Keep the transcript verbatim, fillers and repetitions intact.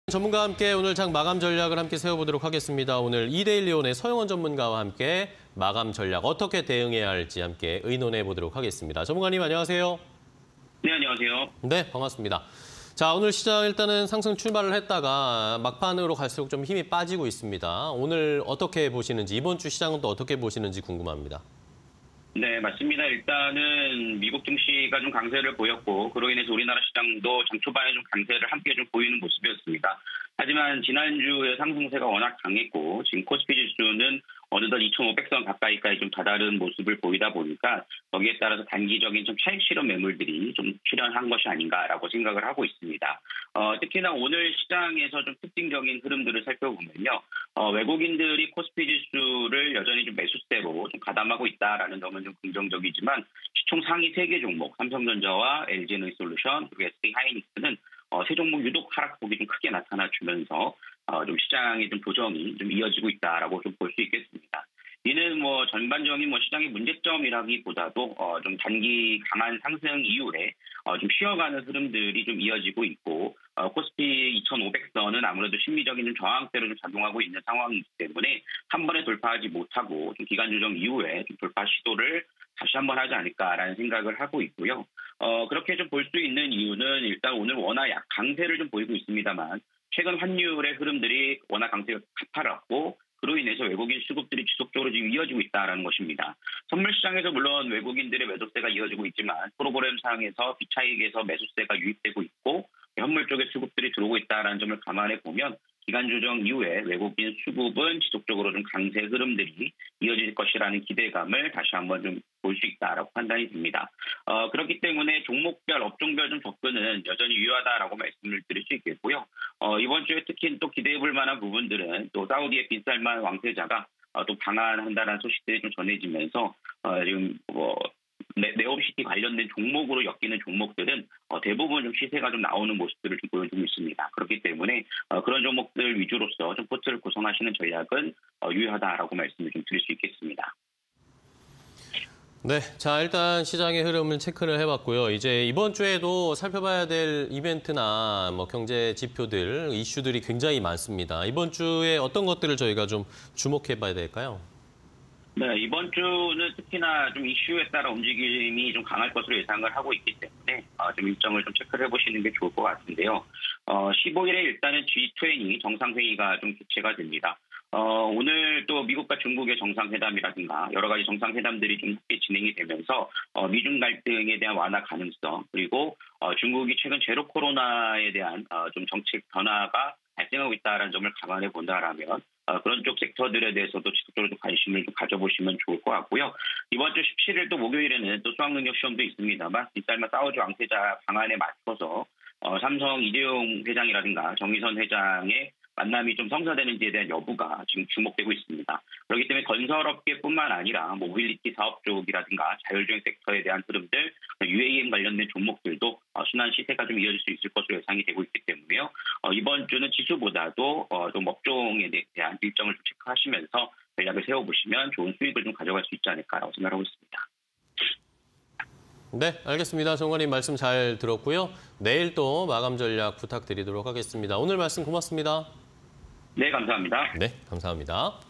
전문가와 함께 오늘 장 마감 전략을 함께 세워보도록 하겠습니다. 오늘 이데일리온의 서영원 전문가와 함께 마감 전략 어떻게 대응해야 할지 함께 의논해 보도록 하겠습니다. 전문가님 안녕하세요. 네, 안녕하세요. 네, 반갑습니다. 자, 오늘 시장 일단은 상승 출발을 했다가 막판으로 갈수록 좀 힘이 빠지고 있습니다. 오늘 어떻게 보시는지, 이번 주 시장은 또 어떻게 보시는지 궁금합니다. 네, 맞습니다. 일단은 미국 증시가 좀 강세를 보였고 그로 인해서 우리나라 시장도 장 초반에 좀 강세를 함께 좀 보이는 모습이었습니다. 하지만 지난주에 상승세가 워낙 강했고 지금 코스피 지수는 어느덧 이천오백 선 가까이까지 좀 다다른 모습을 보이다 보니까 거기에 따라서 단기적인 좀 차익 실현 매물들이 좀 출현한 것이 아닌가라고 생각을 하고 있습니다. 어, 특히나 오늘 시장에서 좀 특징적인 흐름들을 살펴보면요. 어, 외국인들이 코스피 지수를 여전히 좀 매수세로 좀 가담하고 있다라는 점은 좀 긍정적이지만 시총 상위 세 개 종목 삼성전자와 엘지에너지솔루션 그리고 에스케이하이닉스는 어, 세 종목 유독 하락폭이 좀 크게 나타나주면서 어, 좀 시장의 좀 조정이 좀 이어지고 있다라고 좀 볼 수 있겠습니다. 이는 뭐 전반적인 뭐 시장의 문제점이라기보다도 어, 좀 단기 강한 상승 이후에 어, 좀 쉬어가는 흐름들이 좀 이어지고 있고 어, 코스피 이천오백 선은 아무래도 심리적인 저항대로 좀 작용하고 있는 상황이기 때문에 한 번에 돌파하지 못하고 좀 기간 조정 이후에 좀 돌파 시도를 다시 한번 하지 않을까라는 생각을 하고 있고요. 어, 그렇게 좀 볼 수 있는 이유는 일단 오늘 워낙 약 강세를 좀 보이고 있습니다만 최근 환율의 흐름들이 워낙 강세가 가파랐고 그로 인해서 외국인 수급들이 지속적으로 지금 이어지고 있다는 것입니다. 선물 시장에서 물론 외국인들의 매도세가 이어지고 있지만 프로그램상에서 비차익에서 매수세가 유입되고 있고 현물 쪽에 수급들이 들어오고 있다는 점을 감안해 보면 기간 조정 이후에 외국인 수급은 지속적으로 좀 강세 흐름들이 이어질 것이라는 기대감을 다시 한번 좀 볼 수 있다라고 판단이 됩니다. 어, 그렇기 때문에 종목별, 업종별 좀 접근은 여전히 유효하다라고 말씀을 드릴 수 있겠고요. 어, 이번 주에 특히 또 기대해 볼 만한 부분들은 또 사우디의 빈살만 왕세자가 어, 또 방한한다는 소식들이 좀 전해지면서 어, 지금 뭐 네, 네옴시티 관련된 종목으로 엮이는 종목들은 어, 대부분 좀 시세가 좀 나오는 모습들을 좀 보여주고 있습니다. 그렇기 때문에 어, 그런 종목들 위주로서 좀 포트를 구성하시는 전략은 어, 유효하다라고 말씀을 좀 드릴 수 있겠습니다. 네, 자 일단 시장의 흐름을 체크를 해봤고요. 이제 이번 주에도 살펴봐야 될 이벤트나 뭐 경제 지표들, 이슈들이 굉장히 많습니다. 이번 주에 어떤 것들을 저희가 좀 주목해봐야 될까요? 네, 이번 주는 특히나 좀 이슈에 따라 움직임이 좀 강할 것으로 예상을 하고 있기 때문에 어, 좀 일정을 좀 체크를 해보시는 게 좋을 것 같은데요. 어, 십오 일에 일단은 지 이십 정상회의가 좀 개최가 됩니다. 어, 오늘 또 미국과 중국의 정상회담이라든가 여러 가지 정상회담들이 좀 함께 진행이 되면서 어, 미중 갈등에 대한 완화 가능성 그리고 어, 중국이 최근 제로 코로나에 대한 어, 좀 정책 변화가 발생하고 있다는 점을 감안해 본다라면 어, 그런 쪽 섹터들에 대해서도 지속적으로 관심을 좀 가져보시면 좋을 것 같고요. 이번 주 십칠 일 또 목요일에는 또 수학능력 시험도 있습니다만 빈살만 사우디 왕세자 방안에 맞춰서 어, 삼성 이재용 회장이라든가 정의선 회장의 만남이 좀 성사되는지에 대한 여부가 지금 주목되고 있습니다. 그렇기 때문에 건설업계뿐만 아니라 뭐 모빌리티 사업 쪽이라든가 자율주행 섹터에 대한 흐름들, 유에이엠 관련된 종목들도 어, 순환 시세가 좀 이어질 수 있을 것으로 예상이 되고 있기 때문에요. 어, 이번 주는 지수보다도 어, 좀 업종에 대한 일정을 좀 체크하시면서 전략을 세워보시면 좋은 수익을 좀 가져갈 수 있지 않을까라고 생각하고 있습니다. 네, 알겠습니다. 정관님 말씀 잘 들었고요. 내일 또 마감 전략 부탁드리도록 하겠습니다. 오늘 말씀 고맙습니다. 네, 감사합니다. 네, 감사합니다.